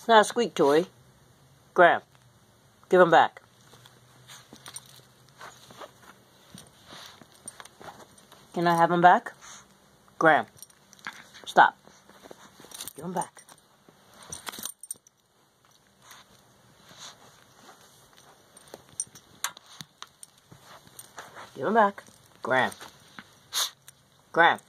It's not a squeak toy. Graham, give him back. Can I have him back? Graham, stop. Give him back. Give him back. Graham. Graham.